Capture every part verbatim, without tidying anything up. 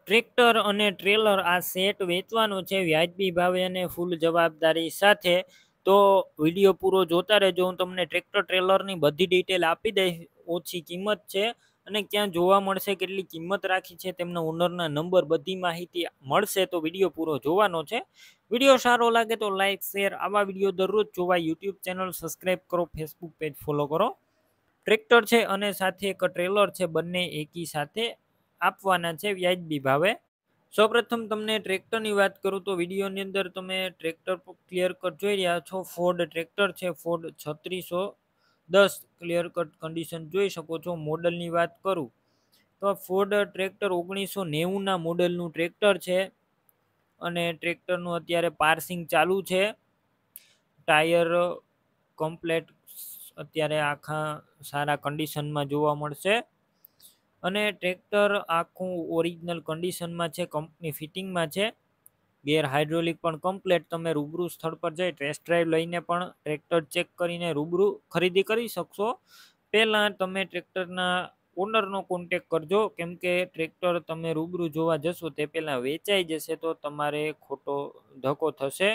Tractor અને trailer આ set વેચવાનું છે વ્યાજબી ભાવે અને ફૂલ જવાબદારી સાથે. તો વિડીયો પૂરો જોતા રહેજો. હું તમને ટ્રેક્ટર ટ્રેલરની બધી ડિટેલ આપી દઈશ. ઓછી કિંમત છે અને ક્યાં જોવા મળશે, કેટલી કિંમત રાખી છે, તેમના ઓનરના નંબર, બધી માહિતી મળશે. તો વિડીયો પૂરો જોવાનો છે. વિડીયો સારો લાગે તો લાઈક શેર, આવા વિડીયો દરરોજ જોવા યુટ્યુબ ચેનલ સબસ્ક્રાઈબ કરો, ફેસબુક પેજ ફોલો કરો. ટ્રેક્ટર છે અને સાથે એક ટ્રેલર છે, બંને એકી સાથે આપવાના છે વ્યાજબી ભાવે. સૌપ્રથમ તમને ટ્રેક્ટરની વાત કરું તો વિડીયોની અંદર તમે ટ્રેક્ટર ક્લિયર કટ જોઈ રહ્યા છો. ફોર્ડ ટ્રેક્ટર છે, ફોર્ડ છત્રીસો દસ ક્લિયર કટ કન્ડિશન જોઈ શકો છો. મોડલની વાત કરું તો ફોર્ડ ટ્રેક્ટર ઓગણીસો નેવુંના મોડલનું ટ્રેક્ટર છે અને ટ્રેક્ટરનું અત્યારે પાર્સિંગ ચાલુ છે. ટાયર કમ્પ્લેટ અત્યારે આખા સારા કન્ડિશનમાં જોવા મળશે અને ટ્રેક્ટર આખું ઓરિજિનલ કન્ડિશનમાં છે, કંપની ફિટિંગમાં છે. ગેર હાઇડ્રોલિક પણ કમ્પ્લેટ. તમે રૂબરૂ સ્થળ પર જઈ ટેસ્ટ ડ્રાઈવ લઈને પણ ટ્રેક્ટર ચેક કરીને રૂબરૂ ખરીદી કરી શકશો. પહેલાં તમે ટ્રેક્ટરના ઓનરનો કોન્ટેક કરજો, કેમ કે ટ્રેક્ટર તમે રૂબરૂ જોવા જશો તે પહેલાં વેચાઈ જશે તો તમારે ખોટો ધક્કો થશે.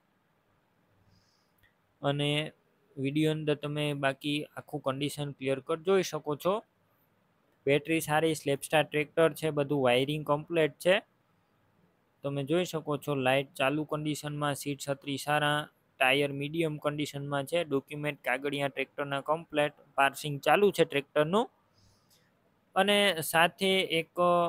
અને વિડીયો અંદર તમે બાકી આખું કન્ડિશન ક્લિયર કટ જોઈ શકો છો. બેટરી સારી, સ્લેપસ્ટાર ટ્રેક્ટર છે, બધું વાયરિંગ કમ્પ્લેટ છે, તમે જોઈ શકો છો. લાઇટ ચાલુ કન્ડિશનમાં, સીટ છત્રી સારા, ટાયર મીડિયમ કન્ડિશનમાં છે, ડોક્યુમેન્ટ કાગળિયા ટ્રેક્ટરના કમ્પ્લેટ, પાર્સિંગ ચાલુ છે ટ્રેક્ટરનું. અને સાથે એક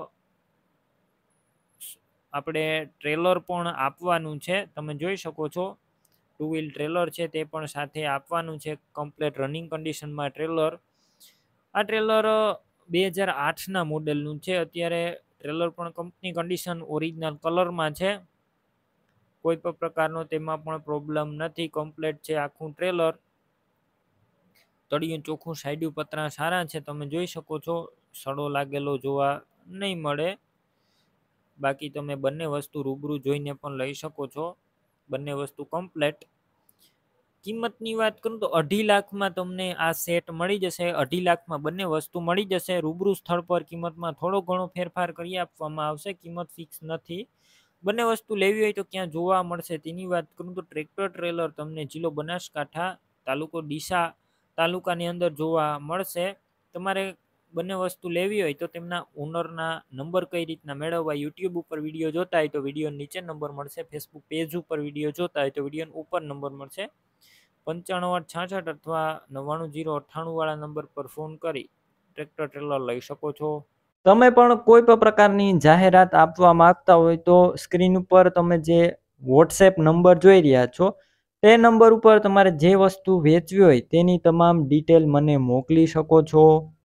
આપણે ટ્રેલર પણ આપવાનું છે, તમે જોઈ શકો છો. ટુ વ્હીલ ટ્રેલર છે તે પણ સાથે આપવાનું છે, કમ્પ્લેટ રનિંગ કન્ડિશનમાં ટ્રેલર. આ ટ્રેલર બે હજાર આઠના મોડેલનું છે. અત્યારે ટ્રેલર પણ કંપની કન્ડિશન ઓરિજિનલ કલરમાં છે, કોઈ પણ પ્રકારનો તેમાં પણ પ્રોબ્લેમ નથી. કમ્પ્લેટ છે આખું ટ્રેલર. તળિયું ચોખ્ખું, સાઈડ પતરા સારા છે, તમે જોઈ શકો છો. સડો લાગેલો જોવા નહીં મળે. બાકી તમે બંને વસ્તુ રૂબરૂ જોઈને પણ લઈ શકો છો. બંને વસ્તુ કમ્પ્લેટ. કિંમતની વાત કરું તો અઢી લાખમાં તમને આ સેટ મળી જશે. અઢી લાખમાં બંને વસ્તુ મળી જશે. રૂબરૂ સ્થળ પર કિંમતમાં થોડો ઘણો ફેરફાર કરી આપવામાં આવશે, કિંમત ફિક્સ નથી. બંને વસ્તુ લેવી હોય તો ક્યાં જોવા મળશે તેની વાત કરું તો ટ્રેક્ટર ટ્રેલર તમને જિલ્લો બનાસકાંઠા, તાલુકો ડીસા તાલુકાની અંદર જોવા મળશે. તમારે બંને વસ્તુ લેવી હોય તો તેમના ઓનરના નંબર કઈ રીતના મેળવવા, યુટ્યુબ ઉપર વિડીયો જોતા હોય તો વિડીયો નીચે નંબર મળશે, ફેસબુક પેજ ઉપર વિડીયો જોતા હોય તો વિડીયો ઉપર નંબર મળશે. પંચાણું આઠ છાછઠ અથવા નવ્વાણું જીરો અઠ્ઠાણું વાળા નંબર પર ફોન કરી ટ્રેક્ટર ટ્રેલર લઈ શકો છો. તમે પણ કોઈ પણ પ્રકારની જાહેરાત આપવા માંગતા હોય તો સ્ક્રીન ઉપર તમે જે વોટ્સએપ નંબર જોઈ રહ્યા છો તે નંબર ઉપર તમારે જે વસ્તુ વેચવી હોય તેની તમામ ડિટેલ મને મોકલી શકો છો.